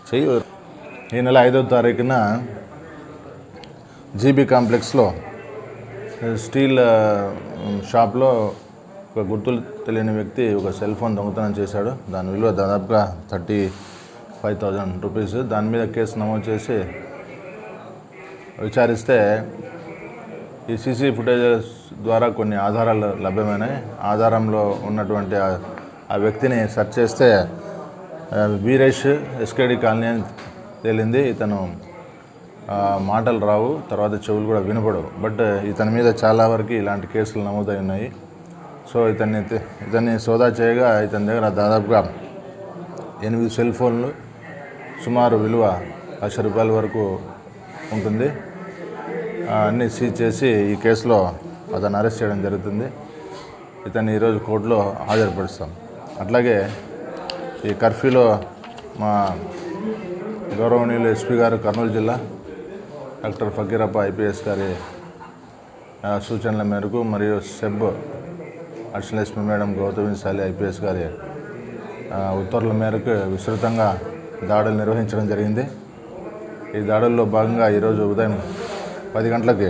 ఈ నెల 5వ తారీఖున జీబీ కాంప్లెక్స్లో స్టీల్ షాప్లో ఒక గుర్తులు తెలియని వ్యక్తి ఒక సెల్ ఫోన్ దొంగతనం చేశాడు. దాని విలువ దాదాపుగా 35,000 రూపీస్. దాని మీద కేసు నమోదు చేసి విచారిస్తే ఈ సీసీ ఫుటేజెస్ ద్వారా కొన్ని ఆధారాలు లభ్యమైనాయి. ఆధారంలో ఉన్నటువంటి ఆ వ్యక్తిని సెర్చ్ చేస్తే వీరేష్ ఎస్కేడి కాలనీ అని తేలింది. ఇతను మాటలు రావు, తర్వాత చెవులు కూడా వినపడవు. బట్ ఇతని మీద చాలా వరకు ఇలాంటి కేసులు నమోదై ఉన్నాయి. సో ఇతన్ని సోదా చేయగా ఇతని దగ్గర దాదాపుగా 8 సెల్ ఫోన్లు, సుమారు విలువ 1,00,000 రూపాయల వరకు ఉంటుంది. అన్నీ సీజ్ చేసి ఈ కేసులో అతను అరెస్ట్ చేయడం జరుగుతుంది. ఇతన్ని ఈరోజు కోర్టులో హాజరుపరుస్తాం. అట్లాగే ఈ కర్ఫ్యూలో మా గౌరవనీయులు ఎస్పీ గారు కర్నూలు జిల్లా డాక్టర్ ఫకీరప్ప ఐపీఎస్ గారి సూచనల మేరకు మరియు SEB additional SP madam Gautami Sali IPS గారి ఉత్తర్వుల మేరకు విస్తృతంగా దాడులు నిర్వహించడం జరిగింది. ఈ దాడుల్లో భాగంగా ఈరోజు ఉదయం 10 గంటలకి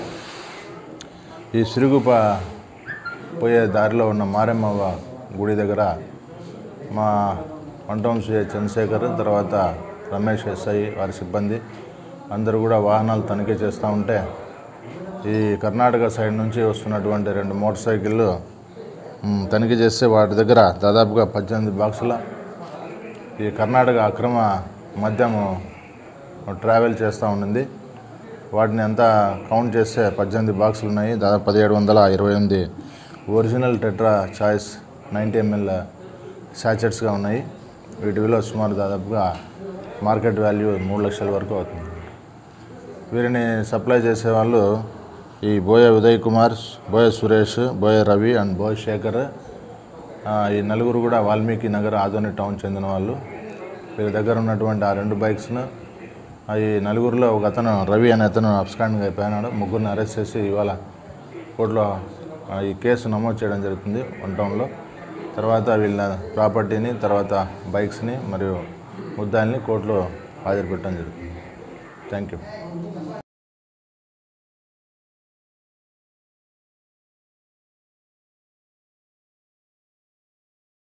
ఈ సిరుగుప పోయే దారిలో ఉన్న మారెమ్మవ్వ గుడి దగ్గర మా వంటవంశీ చంద్రశేఖర్, తర్వాత రమేష్ ఎస్ఐ వారి సిబ్బంది అందరూ కూడా వాహనాలు తనిఖీ చేస్తూ ఉంటే ఈ కర్ణాటక సైడ్ నుంచి వస్తున్నటువంటి 2 మోటార్ సైకిళ్ళు తనిఖీ చేస్తే వాటి దగ్గర దాదాపుగా 18 బాక్సుల ఈ కర్ణాటక అక్రమ మద్యము ట్రావెల్ చేస్తూ ఉండింది. వాటిని అంతా కౌంట్ చేస్తే 18 బాక్సులు ఉన్నాయి. దాదాపు 1728 ఒరిజినల్ టెట్రా చాయిస్ 90 ml శాచెట్స్గా ఉన్నాయి. వీటి విలువ సుమారు దాదాపుగా మార్కెట్ వాల్యూ 3 లక్షల వరకు అవుతుంది. వీరిని సప్లై చేసేవాళ్ళు ఈ బోయ ఉదయ్ కుమార్, బోయ సురేష్, బోయ రవి అండ్ బోయ శేఖర్. ఈ నలుగురు కూడా వాల్మీకి నగర్ ఆదోని టౌన్ చెందిన వాళ్ళు. వీరి దగ్గర ఉన్నటువంటి ఆ 2 బైక్స్ను ఈ నలుగురిలో ఒక అతను రవి అనే అతను అబ్స్కాండింగ్ అయిపోయినాడు. ముగ్గురిని అరెస్ట్ చేసి ఇవాళ కోర్టులో ఈ కేసు నమోదు చేయడం జరుగుతుంది 1 టౌన్లో. తర్వాత వీళ్ళ ప్రాపర్టీని, తర్వాత బైక్స్ని మరియు ముద్దాయిల్ని కోర్టులో హాజరుపెట్టడం జరుగుతుంది. Thank you.